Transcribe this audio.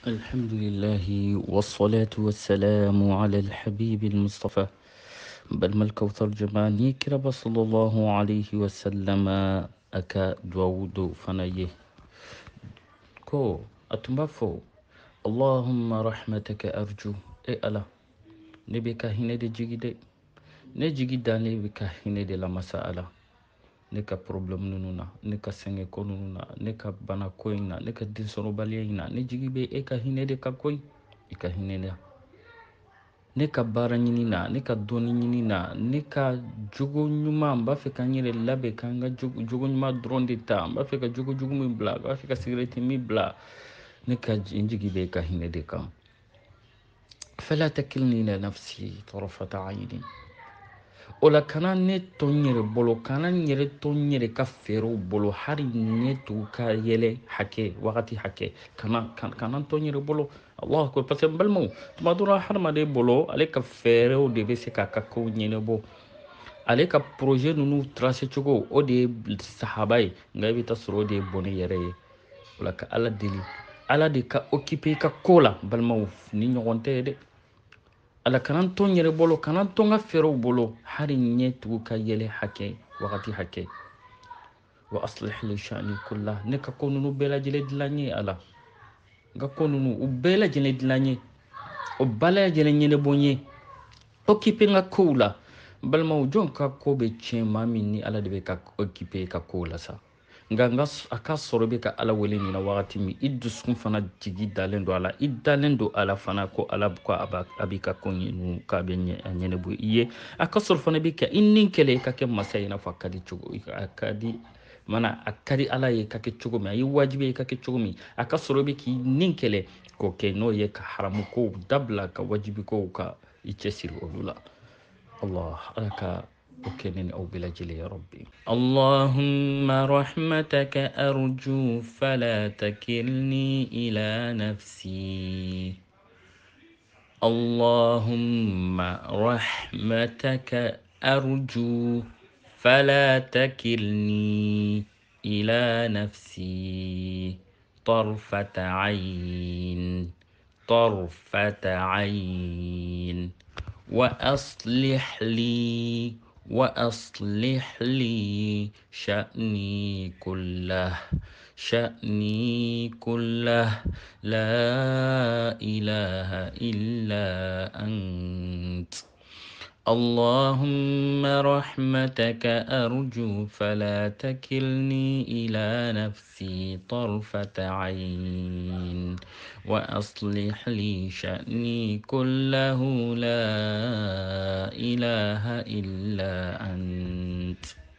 الحمد لله والصلاة والسلام على الحبيب المصطفى بل الكوثر جماني كرب صلى الله عليه وسلم أكا داود فنيه كو أتمفو اللهم رحمتك أرجو إي ألا نبيك هنا دي جيجي نجيجي داني بك هنا دي لما سألا نكا problem نونونا نكا سنجي كونونا نكا بنا كوينا نكا دين سنو بالينا نجيجي بي إيكا هنا دي كاكوي إيكا هنا دي ne ka baara ɲini na ne ka dɔɔni ɲini na ne ka jogo ɲuman n b'a fɛ ka n yɛrɛ labɛn ka n ka jogo ɲuman dɔrɔn de ta n b'a fɛ ka jogo jugu min bila n b'a fɛ ka sigarɛti min bila ne ka n jigi bɛ ka hinɛ de kan fala takilni ila nafsi tarafata ayni o la kana ne to n yɛrɛ bolo kana n yɛrɛ to n yɛrɛ ka fɛɛrɛw bolo hali ne to ka yɛlɛ hakɛ wagati hakɛ kana to n yɛrɛ bolo Allah ko parce que n balimaw tuma dɔ la hadamaden bolo ale ka fɛɛrɛw de bɛ se k'a ka kow ɲɛnabɔ ale ka projet ninnu tracer cogo o de ye sahaba ye nka i bɛ taa sɔrɔ o de ye bɔnɛ yɛrɛ ye o la ka ala deli ala de ka occuper i ka ko la balimaw ni ɲɔgɔn tɛ ye dɛ ala kana to n yɛrɛ bolo kana to n ka fɛɛrɛw bolo hali ɲɛ tugu ka yɛlɛ hakɛ wagati hakɛ wa aslih li sha'ni kullah ne ka ko ninnu bɛɛ lajɛlen dilan n ye ala n ka ko ninnu u bɛɛ lajɛlen dilan n ye o bɛɛ lajɛlen ɲɛnabɔ n ye occuper n ka kow la balimaw jɔn ka ko bɛ tiɲɛ maa min ni ala de bɛ ka occuper ka kow la sa nka a ka sɔrɔ bɛ ka ala wele nin na wagati min i dusukun fana jigi dalen don a la i dalen don a la fana ko ala ko a b'i ka ko ɲɛnu k'a bɛ ɲɛnabɔ i ye a ka sɔrɔ fana bɛ ka i ni kɛlɛ i ka kɛ masa ye i n'a fɔ a ka di cogo a ka di mana a ka di ala ye ka kɛ cogo min a ye wajibi ye ka kɛ cogo min a ka sɔrɔ bɛ k'i ni kɛlɛ k'o kɛ n'o ye ka haramu kow dabila ka wajibi kow ka i cɛsiri olu la الله لك أكن أو بلا جل يا ربي اللهم رحمتك أرجو فلا تكلني إلى نفسي اللهم رحمتك أرجو فلا تكلني إلى نفسي طرفة عين طرفة عين وأصلح لي شأني كله شأني كله لا إله إلا أنت اللهم رحمتك أرجو فلا تكلني إلى نفسي طرفة عين وأصلح لي شأني كله لا إله إلا أنت